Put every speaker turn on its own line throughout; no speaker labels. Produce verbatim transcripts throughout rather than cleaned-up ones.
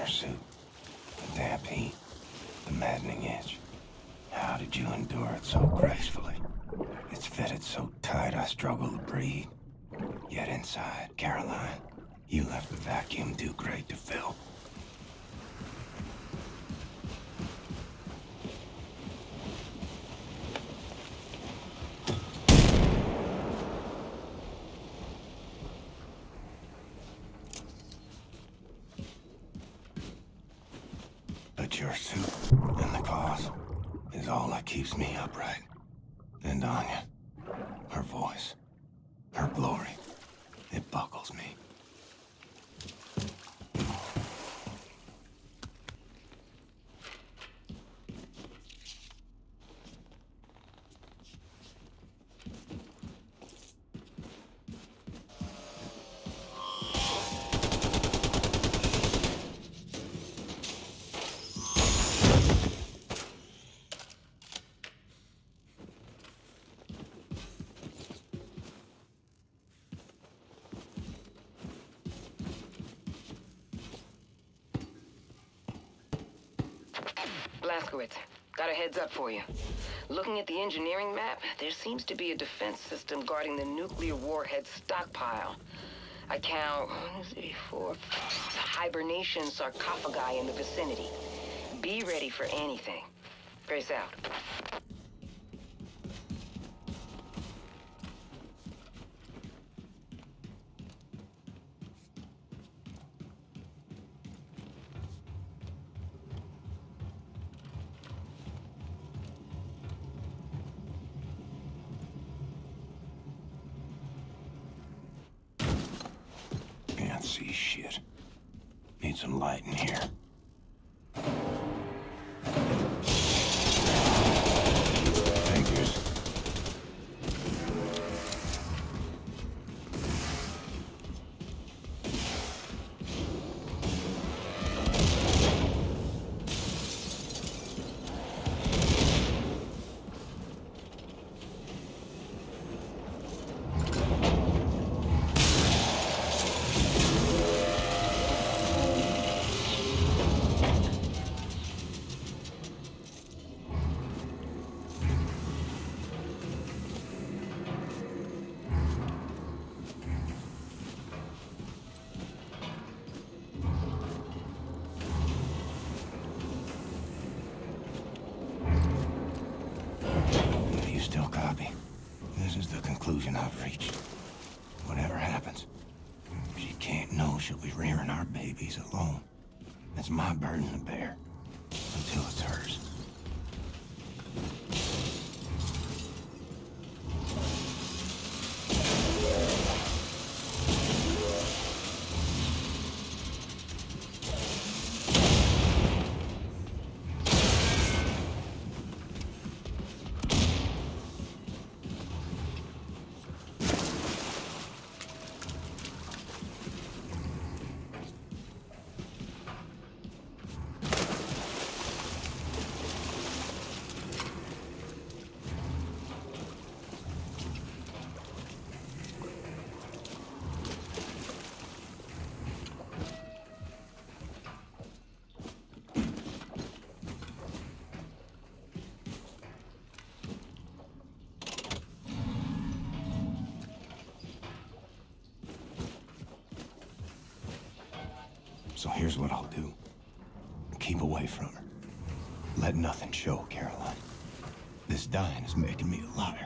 your suit. The damp heat, the maddening itch. How did you endure it so gracefully? It's fitted so tight I struggle to breathe. Yet inside, Caroline, you left the vacuum too great to fill. But your suit and the cause is all that keeps me upright. And Anya, her voice, her glory, it buckles me.
Blazkowicz, got a heads up for you. Looking at the engineering map, there seems to be a defense system guarding the nuclear warhead stockpile. I count one, two, three, four, five hibernation sarcophagi in the vicinity. Be ready for anything. Grace out.
Can't see shit. Need some light in here. Figures. Still copy. This is the conclusion I've reached. Whatever happens, she can't know she'll be rearing our babies alone. That's my burden to bear, until it's hers. So here's what I'll do. Keep away from her. Let nothing show, Caroline. This dying is making me a liar.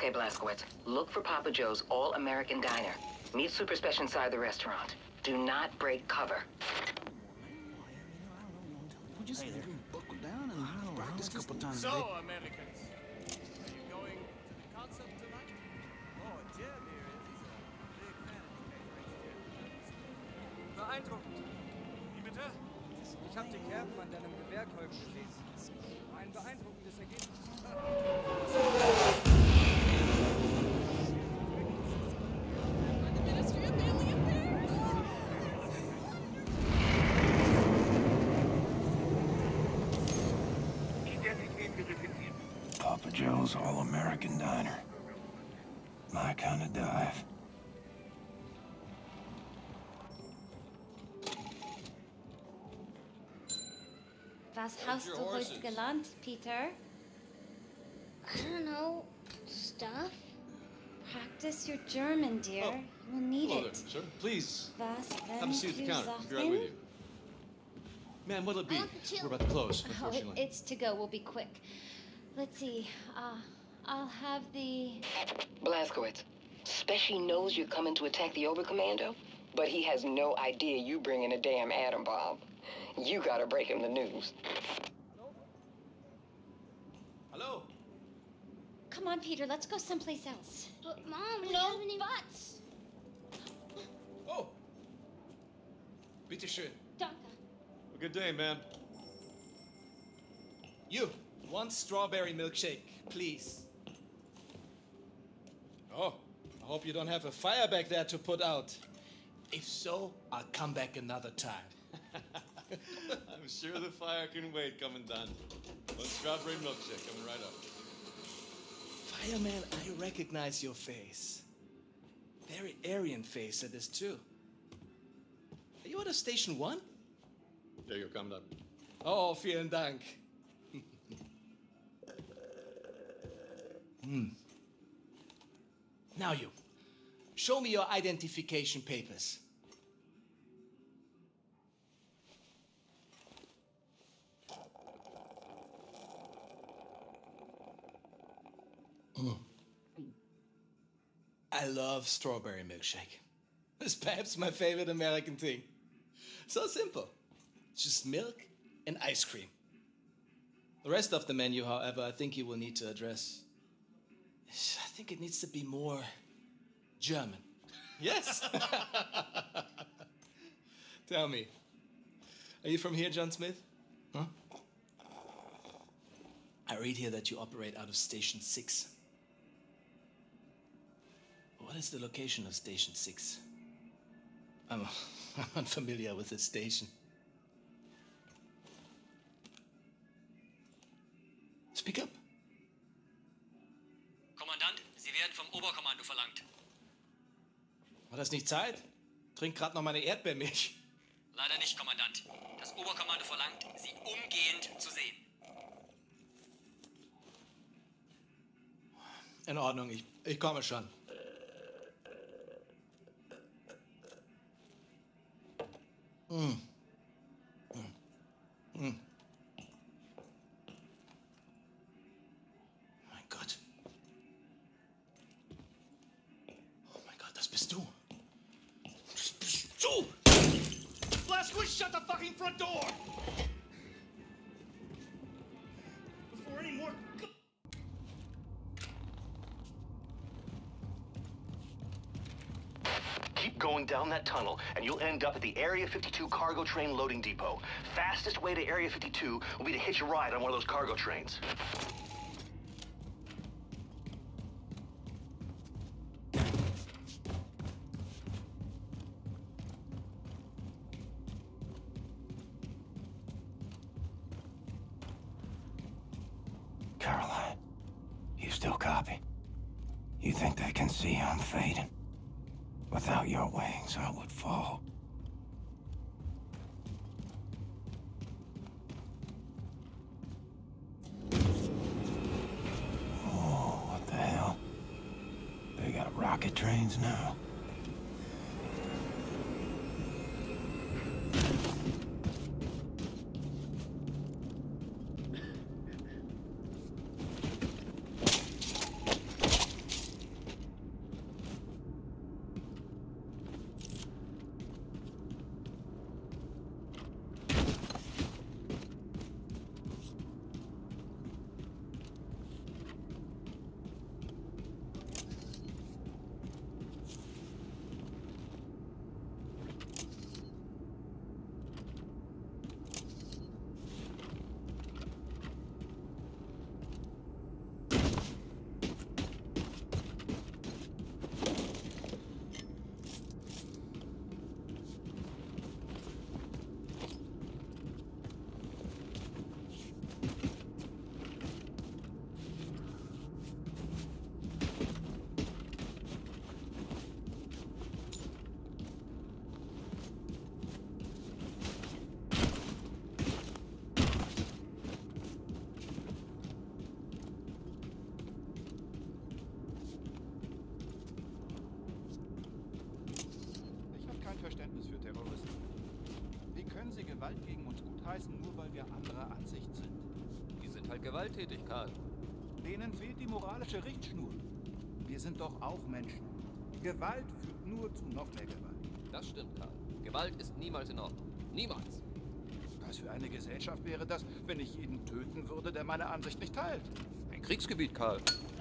Okay, Blazkowicz. Look for Papa Joe's All-American Diner. Meet Super Special inside the restaurant. Do not break cover.
We just buckle down and practice a couple times.
So, Americans, are you going to the concert tonight? Oh, Jim here is a big fan of the Beeindruckend. Wie bitte? Ich habe die Kerben an deinem Gewehrkolben gesehen. Ein beeindruckendes Ergebnis.
Papa Joe's All-American Diner. My kind of dive.
Was hast du heute gelernt, Peter?
I don't know. Stuff?
Practice your German, dear.
Oh.
You'll need
Hello
it.
there, sir. Please,
Was
have a seat at the counter. I'll be right with you. Ma'am, what'll it be?
I want the chill.
We're about to close,
Oh, it,
unfortunately.
it's to go. We'll be quick. Let's see. Uh, I'll have the...
Blazkowicz, Specy knows you're coming to attack the Oberkommando, but he has no idea you bring in a damn atom bomb. You gotta break him the news.
Hello?
Come on, Peter. Let's go someplace else.
But Mom, we
No
haven't even...
buts.
Oh! Bitte schön.
Danke.
Good day, ma'am.
You, one strawberry milkshake, please. Oh, I hope you don't have a fire back there to put out. If so, I'll come back another time.
I'm sure the fire can wait, Commandant. One strawberry milkshake coming right up.
Fireman, I recognize your face. Very Aryan face it is too. Are you at a station one?
There you go, Commandant.
Oh, vielen Dank. Hmm. Now you, show me your identification papers. I love strawberry milkshake. It's perhaps my favorite American thing. So simple. Just milk and ice cream. The rest of the menu, however, I think you will need to address. I think it needs to be more German. Yes? Tell me, are you from here, John Smith? Huh? I read here that you operate out of Station six. What is the location of Station six? I'm, I'm unfamiliar with the station. Speak up.
Kommandant, Sie werden vom Oberkommando verlangt.
War das nicht Zeit? Trink grad noch meine Erdbeermilch.
Leider nicht, Kommandant. Das Oberkommando verlangt, Sie umgehend zu sehen.
In Ordnung, ich, ich komme schon. Mm. Mm. Mm. Mein Gott. Oh mein Gott, das bist du. Das bist du! Blazkowicz, shut the fucking front door! Before any more...
Keep going down that tunnel, and you'll end up at the Area fifty-two cargo train loading depot. Fastest way to Area fifty-two will be to hitch a ride on one of those cargo trains.
Caroline, you still copy? You think they can see I'm fading? Without your wings, I would fall. Oh, what the hell? They got rocket trains now.
rausschmeißen, nur weil wir anderer Ansicht sind.
Die sind halt gewalttätig, Karl.
Denen fehlt die moralische Richtschnur. Wir sind doch auch Menschen. Gewalt führt nur zu noch mehr Gewalt.
Das stimmt, Karl. Gewalt ist niemals in Ordnung. Niemals.
Was für eine Gesellschaft wäre das, wenn ich jeden töten würde, der meine Ansicht nicht teilt?
Ein Kriegsgebiet, Karl.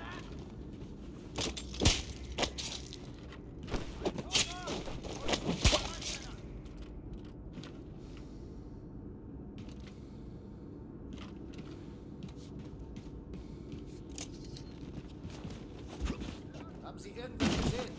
Haben Sie irgendwas gesehen?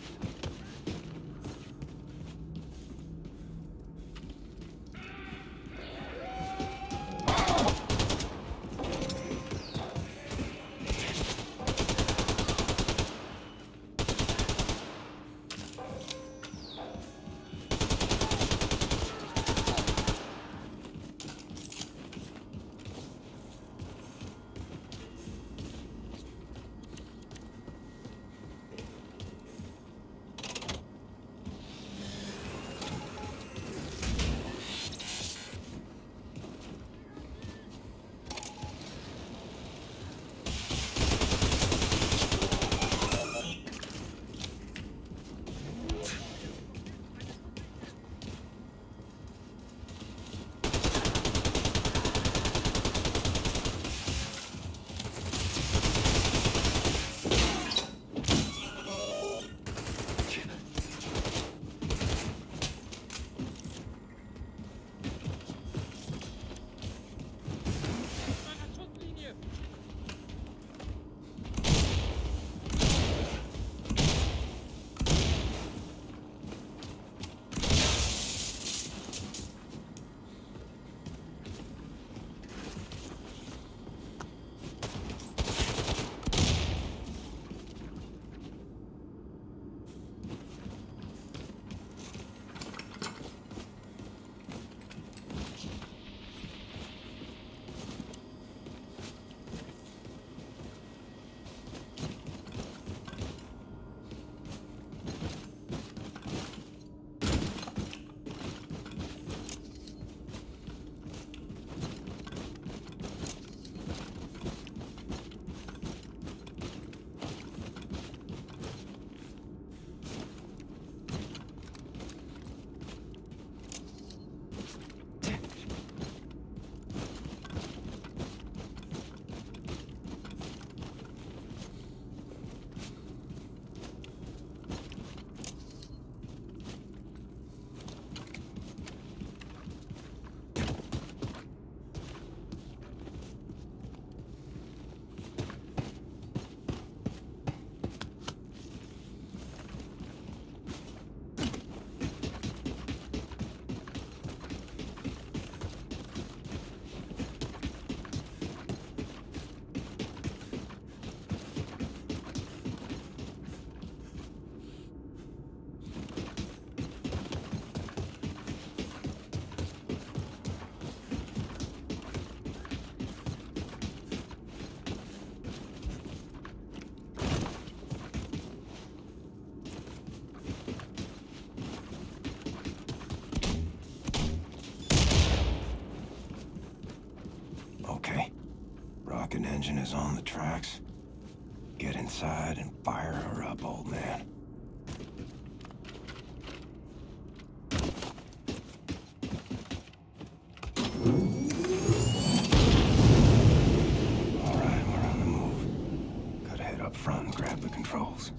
Rocket engine is on the tracks. Get inside and fire her up, old man. All right, we're on the move. Gotta head up front and grab the controls.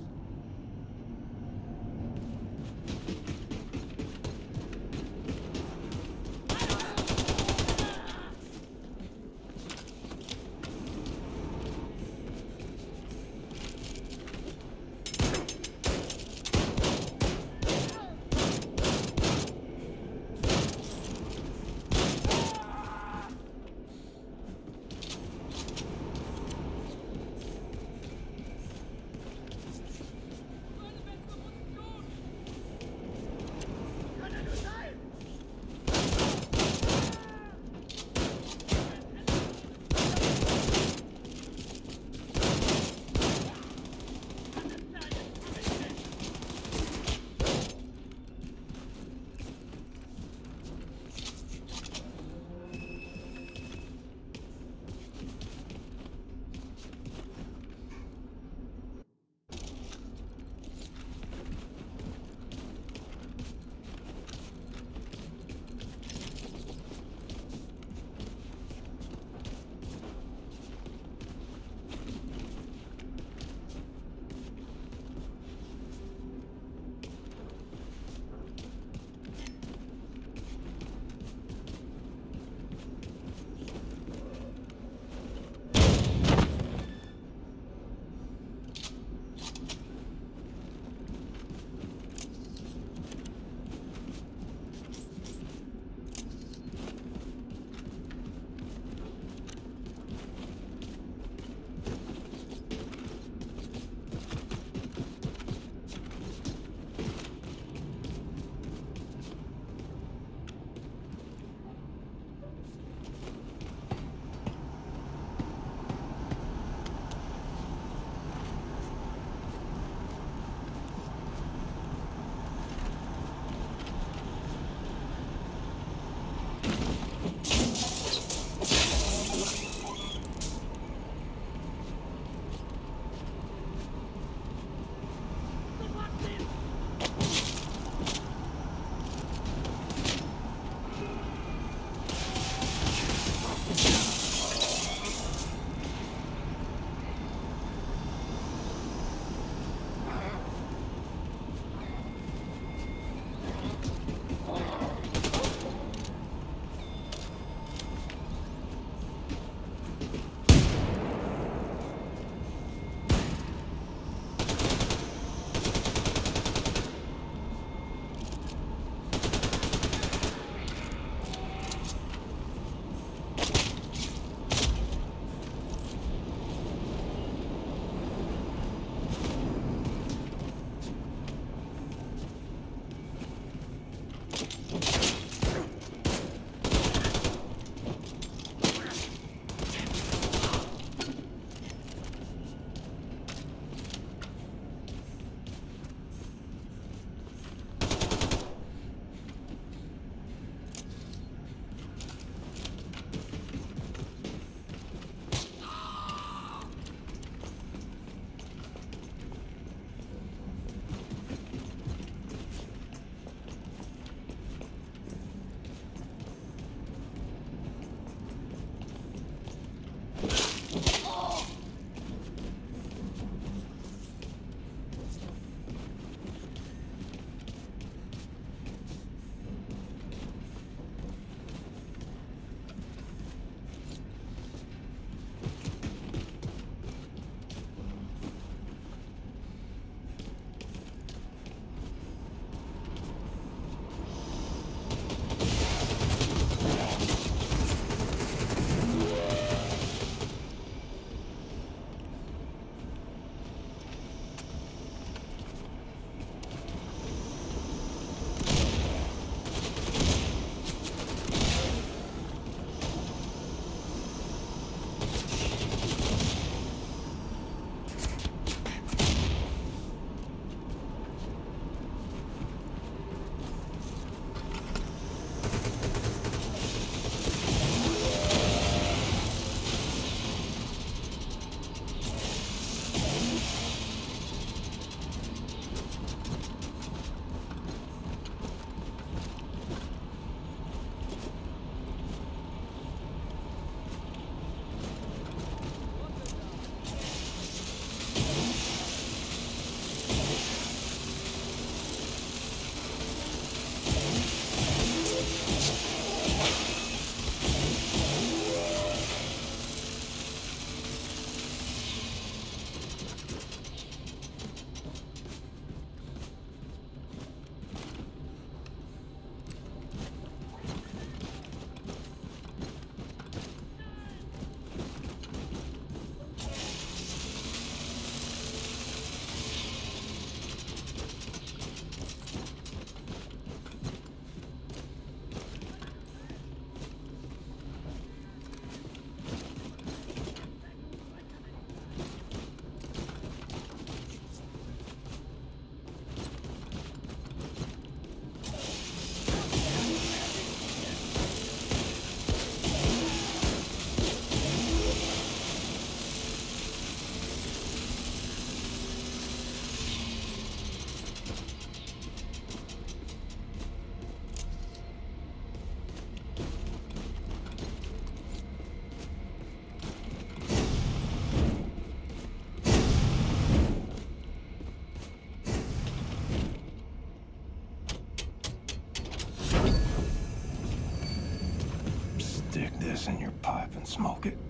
Stick this in your pipe and smoke it.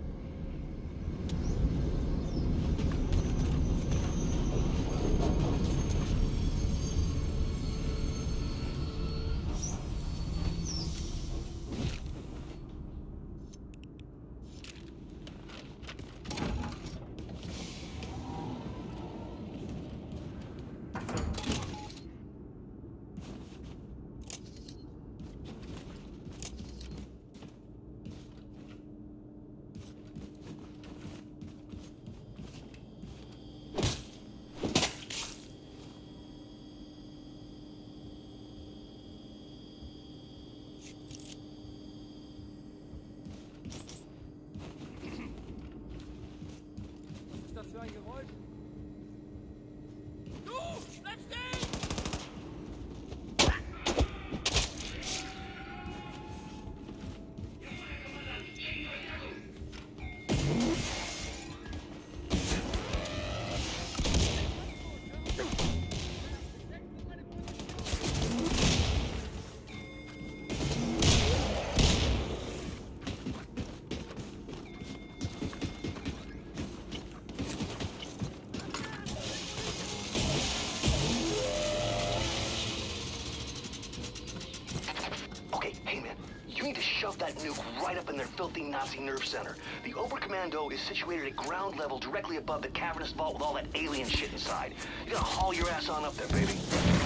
That nuke right up in their filthy Nazi nerve center. The Oberkommando is situated at ground level directly above the cavernous vault with all that alien shit inside. You gotta haul your ass on up there, baby.